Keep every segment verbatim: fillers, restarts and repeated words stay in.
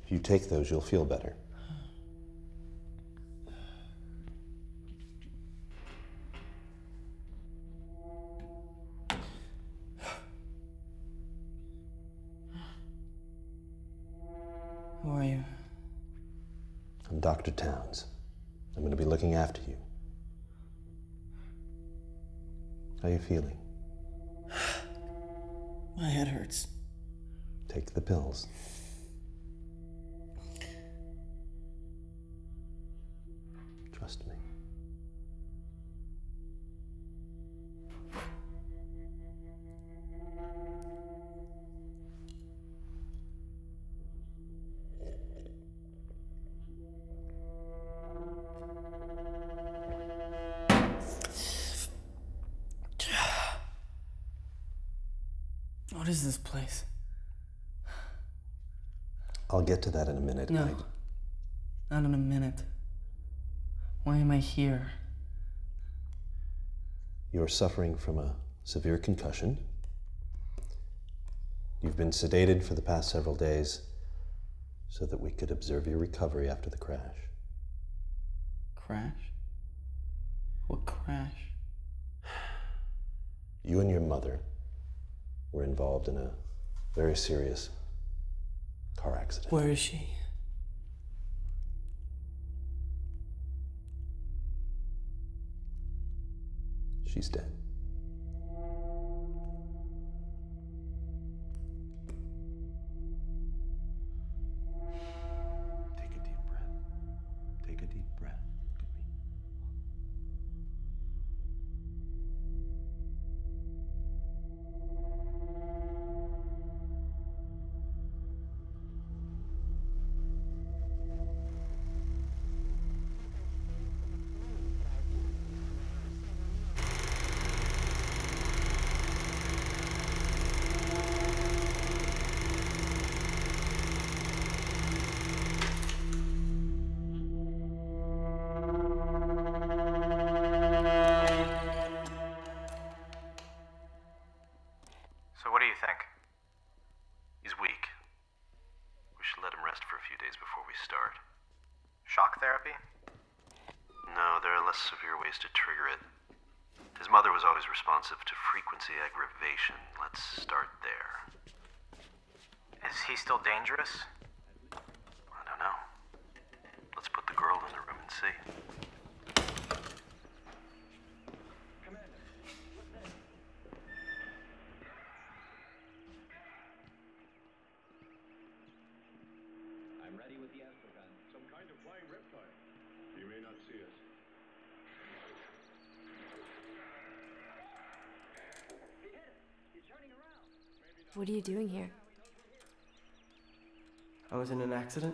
If you take those, you'll feel better. Who are you? I'm Doctor Towns. I'm going to be looking after you. How are you feeling? My head hurts. Take the pills. Trust me. What is this place? I'll get to that in a minute. No, I... not in a minute. Why am I here? You're suffering from a severe concussion. You've been sedated for the past several days so that we could observe your recovery after the crash. Crash? What crash? You and your mother were involved in a very serious car accident. Where is she? She's dead. Take a deep breath. Take a deep breath. Look at me. So what do you think? He's weak. We should let him rest for a few days before we start. Shock therapy? No, there are less severe ways to trigger it. His mother was always responsive to frequency aggravation. Let's start there. Is he still dangerous? I don't know. Let's put the girl in the room and see. I'm ready with the astrogun. Some kind of flying reptile. You may not see it. What are you doing here? I was in an accident.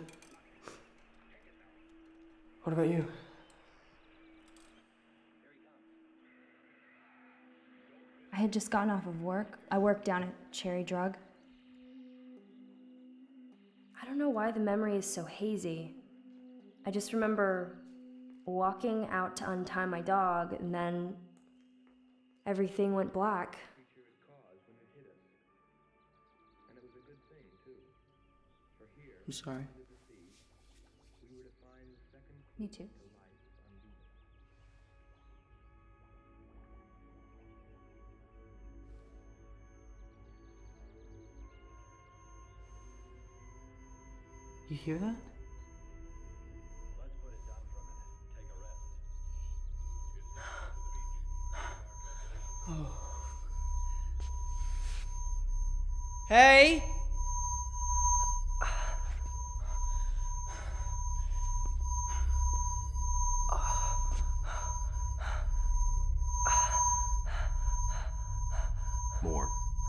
What about you? I had just gotten off of work. I worked down at Cherry Drug. I don't know why the memory is so hazy. I just remember walking out to untie my dog, and then everything went black. I'm sorry. Me too. You hear that? Let's put it down for a minute. Take a rest. Oh. Hey! More.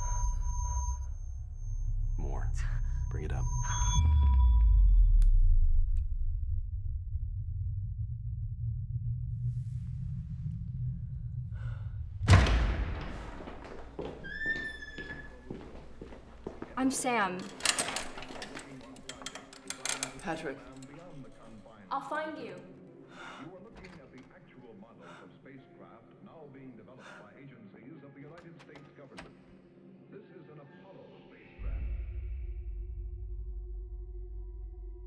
More. Bring it up. I'm Sam. Patrick. I'll find you. You are looking at the actual models of spacecraft now being developed by agencies of the United States government. This is an Apollo spacecraft.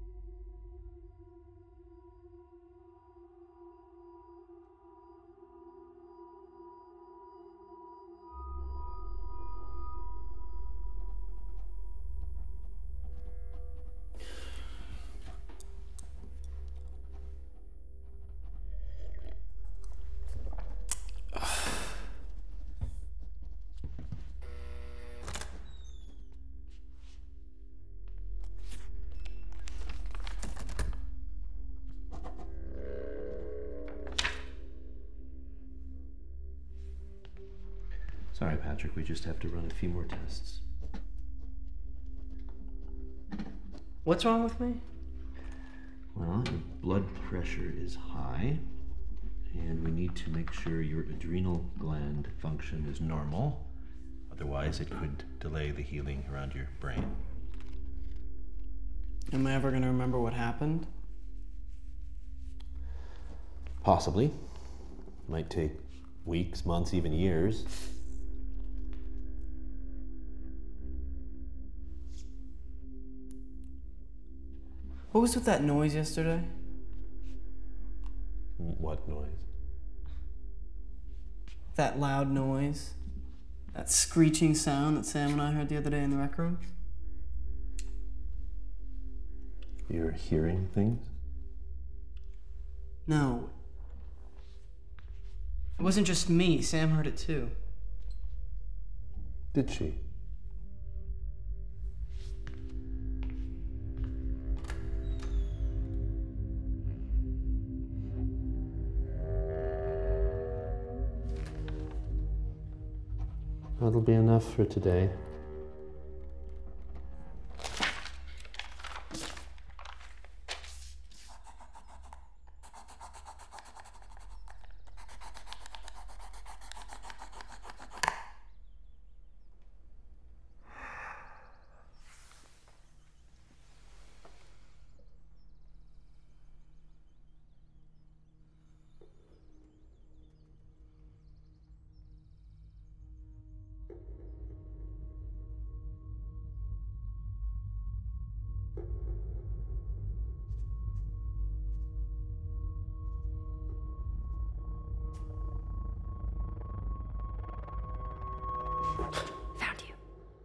Sorry, Patrick, we just have to run a few more tests. What's wrong with me? Well, your blood pressure is high, and we need to make sure your adrenal gland function is normal. Otherwise, it could delay the healing around your brain. Am I ever gonna remember what happened? Possibly. Might take weeks, months, even years. What was with that noise yesterday? What noise? That loud noise? That screeching sound that Sam and I heard the other day in the rec room? You're hearing things? No. It wasn't just me. Sam heard it too. Did she? That'll be enough for today. Found you.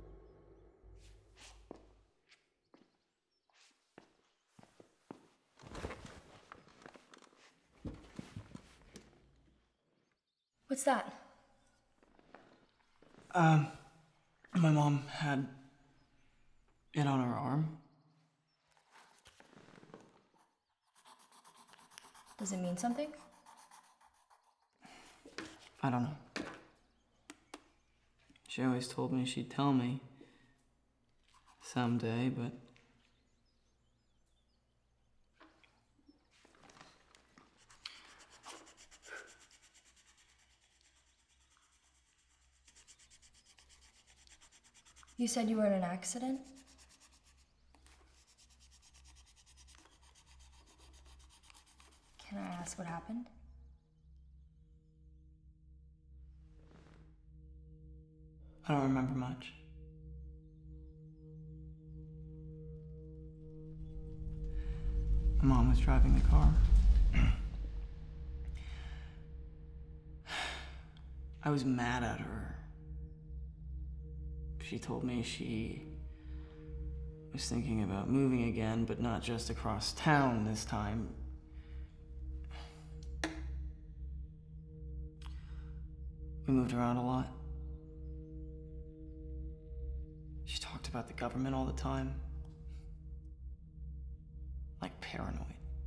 What's that? Um, my mom had it on her arm. Does it mean something? I don't know. She always told me she'd tell me someday, but You said you were in an accident? Can I ask what happened? I don't remember much. My mom was driving the car. I was mad at her. She told me she was thinking about moving again, but not just across town this time. We moved around a lot. She talked about the government all the time. Like paranoid.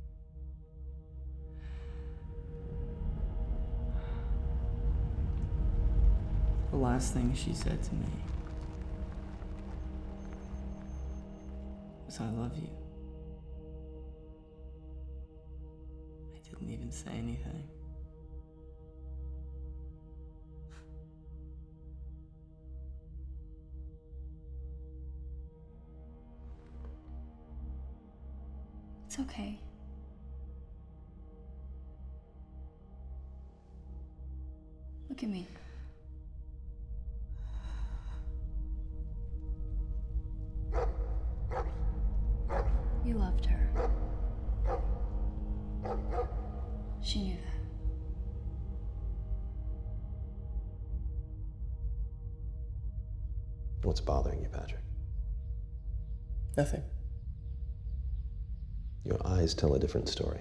The last thing she said to me was, "I love you." I didn't even say anything. It's okay. Look at me. You loved her. She knew that. What's bothering you, Patrick? Nothing. Your eyes tell a different story.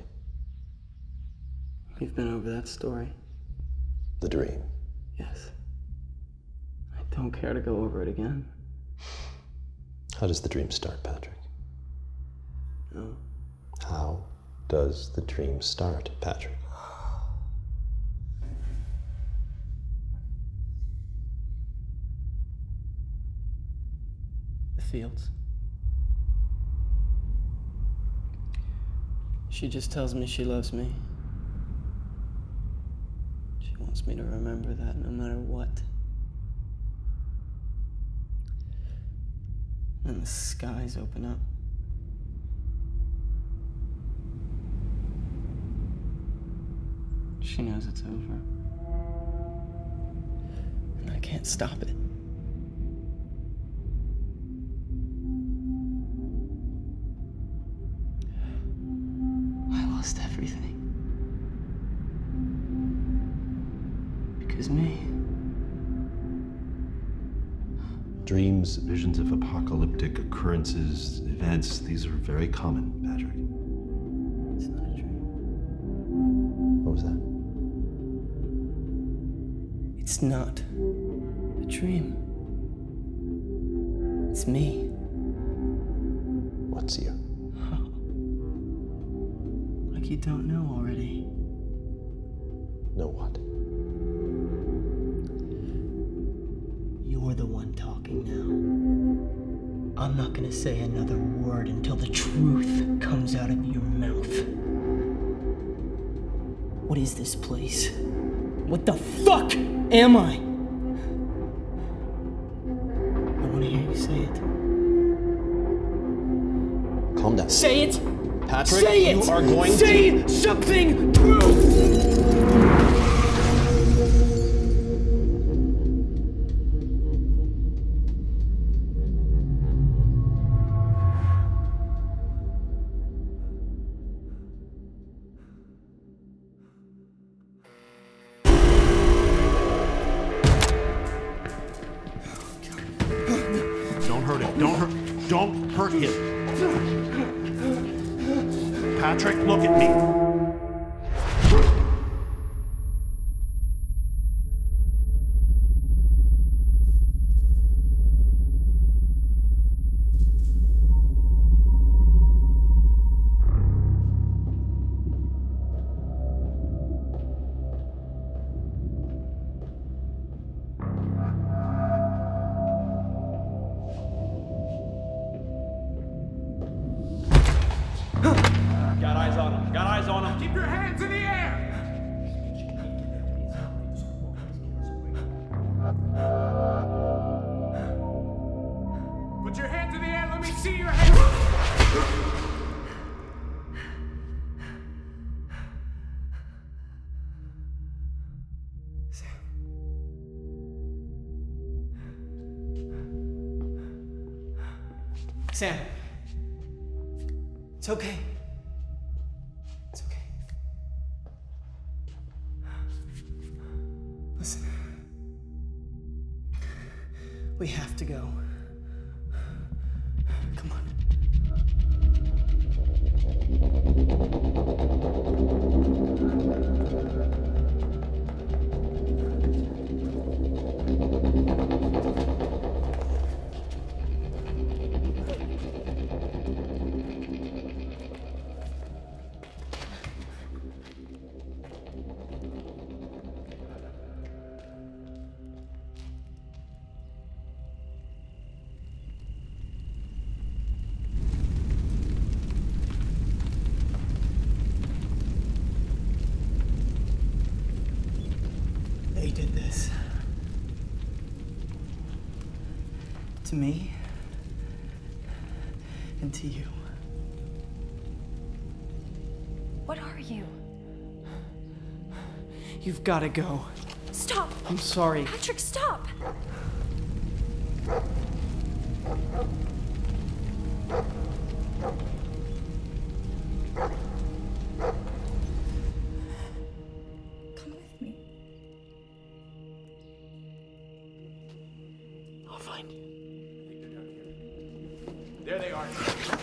We've been over that story. The dream. Yes. I don't care to go over it again. How does the dream start, Patrick? No. How does the dream start, Patrick? fields. She just tells me she loves me. She wants me to remember that no matter what. And the skies open up. She knows it's over. And I can't stop it. I lost everything. Because me. Dreams, visions of apocalyptic occurrences, events, these are very common, Patrick. It's not a dream. What was that? It's not a dream. It's me. What's you? Oh. Like you don't know already. Know what? You're the one talking now. I'm not gonna say another word until the truth comes out of your mouth. What is this place? What the fuck am I? I wanna hear you say it. Calm down. Say it! Patrick, say it! you are going say to... Say something true! Don't hurt him. Patrick, look at me. Got eyes on him. Got eyes on him. Keep your hands in the air! Put your hands in the air. Let me see your hands. Sam. It's okay. It's okay. Listen. We have to go. Come on. They did this. To me. And to you. What are you? You've got to go. Stop! I'm sorry. Patrick, stop! Come with me. I'll find you. There they are.